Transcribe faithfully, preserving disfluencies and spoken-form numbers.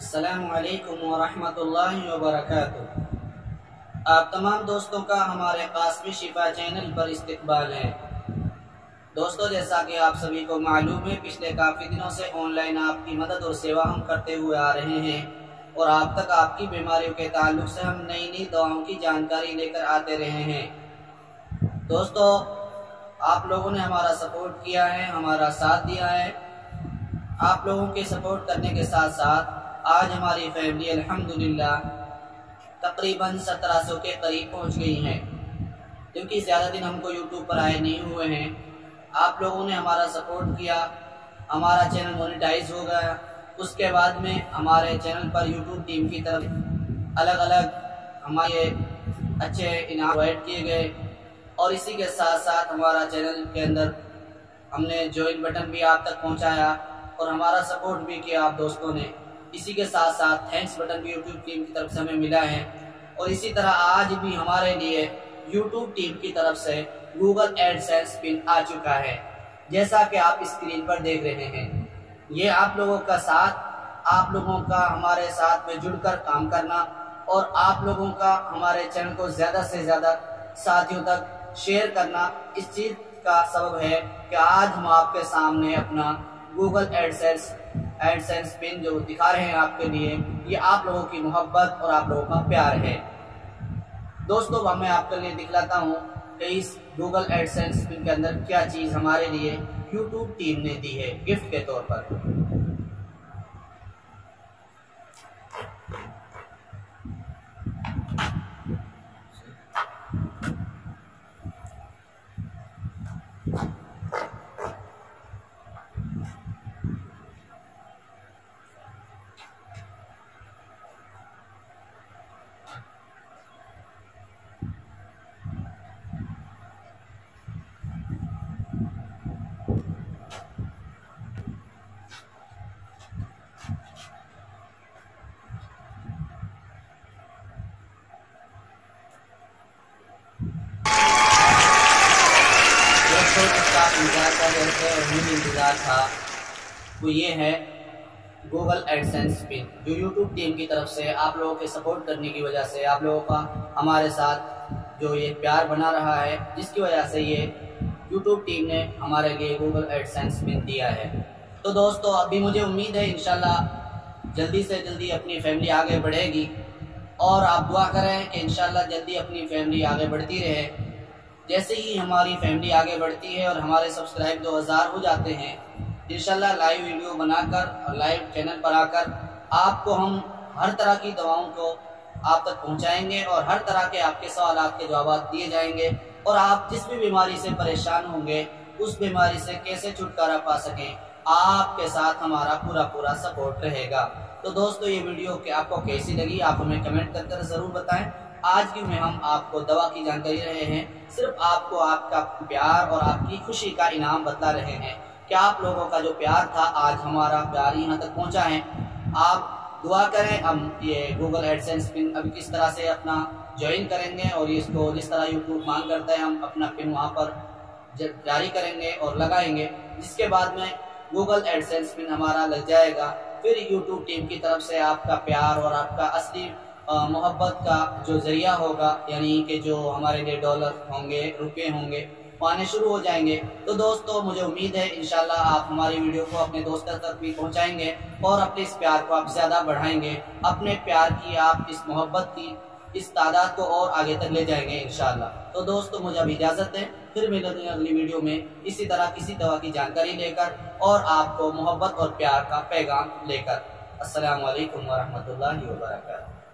अस्सलामु अलैकुम वरहमतुल्लाहि वबरकातुहू। आप तमाम दोस्तों का हमारे कास्मी शिफा चैनल पर इस्तकबाल है। दोस्तों, जैसा कि आप सभी को मालूम है, पिछले काफ़ी दिनों से ऑनलाइन आपकी मदद और सेवा हम करते हुए आ रहे हैं और आप तक आपकी बीमारियों के ताल्लुक से हम नई नई दवाओं की जानकारी लेकर आते रहे हैं। दोस्तों, आप लोगों ने हमारा सपोर्ट किया है, हमारा साथ दिया है। आप लोगों के सपोर्ट करने के साथ साथ आज हमारी फैमिली अल्हम्दुलिल्लाह तकरीबन सत्रह सौ के करीब पहुंच गई है, क्योंकि ज़्यादा दिन हमको यूट्यूब पर आए नहीं हुए हैं। आप लोगों ने हमारा सपोर्ट किया, हमारा चैनल मोनेटाइज हो गया। उसके बाद में हमारे चैनल पर यूट्यूब टीम की तरफ अलग अलग हमारे अच्छे इनाम प्रोवाइड किए गए और इसी के साथ साथ हमारा चैनल के अंदर हमने ज्वाइन बटन भी आप तक पहुंचाया और हमारा सपोर्ट भी किया आप दोस्तों ने। इसी के साथ साथ थैंक्स बटन भी यूट्यूब टीम की तरफ से हमें मिला है और इसी तरह आज भी हमारे लिए यूट्यूब टीम की तरफ से गूगल एडसेंस पिन आ चुका है, जैसा कि आप स्क्रीन पर देख रहे हैं। ये आप लोगों का साथ, आप लोगों का हमारे साथ में जुड़कर काम करना और आप लोगों का हमारे चैनल को ज़्यादा से ज़्यादा साथियों तक शेयर करना, इस चीज़ का सबब है कि आज हम आपके सामने अपना गूगल एडसेंस एडसेंस पिन जो दिखा रहे हैं आपके लिए। ये आप लोगों की मोहब्बत और आप लोगों का प्यार है। दोस्तों, अब मैं आपके लिए दिखलाता हूँ कि इस गूगल एडसेंस पिन के अंदर क्या चीज़ हमारे लिए यूट्यूब टीम ने दी है गिफ्ट के तौर पर। इंतजार कर रहे थे और मुझे इंतजार था, वो ये है गूगल एडसेंस पिन, जो यूट्यूब टीम की तरफ से आप लोगों के सपोर्ट करने की वजह से, आप लोगों का हमारे साथ जो ये प्यार बना रहा है, जिसकी वजह से ये यूट्यूब टीम ने हमारे लिए गूगल एडसेंस पिन दिया है। तो दोस्तों, अभी मुझे उम्मीद है इंशाल्लाह जल्दी से जल्दी अपनी फैमिली आगे बढ़ेगी और आप दुआ करें कि इंशाल्लाह जल्दी अपनी फैमिली आगे बढ़ती रहे। जैसे ही हमारी फैमिली आगे बढ़ती है और हमारे सब्सक्राइब दो हज़ार हो जाते हैं, इंशाल्लाह लाइव वीडियो बनाकर और लाइव चैनल पर आकर आपको हम हर तरह की दवाओं को आप तक पहुंचाएंगे और हर तरह के आपके सवालात के जवाब दिए जाएंगे और आप जिस भी बीमारी से परेशान होंगे उस बीमारी से कैसे छुटकारा पा सकें, आपके साथ हमारा पूरा पूरा सपोर्ट रहेगा। तो दोस्तों, ये वीडियो के आपको कैसी लगी आप हमें कमेंट कर कर ज़रूर बताएं। आज की में हम आपको दवा की जानकारी रहे हैं, सिर्फ आपको आपका प्यार और आपकी खुशी का इनाम बतला रहे हैं कि आप लोगों का जो प्यार था आज हमारा प्यार यहाँ तक पहुँचा है। आप दुआ करें, हम ये गूगल एडसेंस पिन अभी किस तरह से अपना ज्वाइन करेंगे और इसको जिस तरह यूट्यूब मांग करता है हम अपना पिन वहाँ पर जारी करेंगे और लगाएंगे, जिसके बाद में गूगल एडसेंस पिन हमारा लग जाएगा। फिर यूट्यूब टीम की तरफ से आपका प्यार और आपका असली मोहब्बत का जो जरिया होगा, यानी कि जो हमारे लिए डॉलर होंगे, रुपए होंगे, वो आने शुरू हो जाएंगे। तो दोस्तों, मुझे उम्मीद है इंशाल्लाह आप हमारी वीडियो को अपने दोस्तों तक भी पहुंचाएंगे और अपने इस प्यार को आप ज़्यादा बढ़ाएंगे। अपने प्यार की, आप इस मोहब्बत की इस तादाद को और आगे तक ले जाएंगे इंशाल्लाह। तो दोस्तों, मुझे अब इजाज़त है, फिर मिलेंगे अगली वीडियो में इसी तरह किसी दवा की जानकारी लेकर और आपको मोहब्बत और प्यार का पैगाम लेकर। अस्सलामु अलैकुम वरहमतुल्लाहि वबरकातुहू।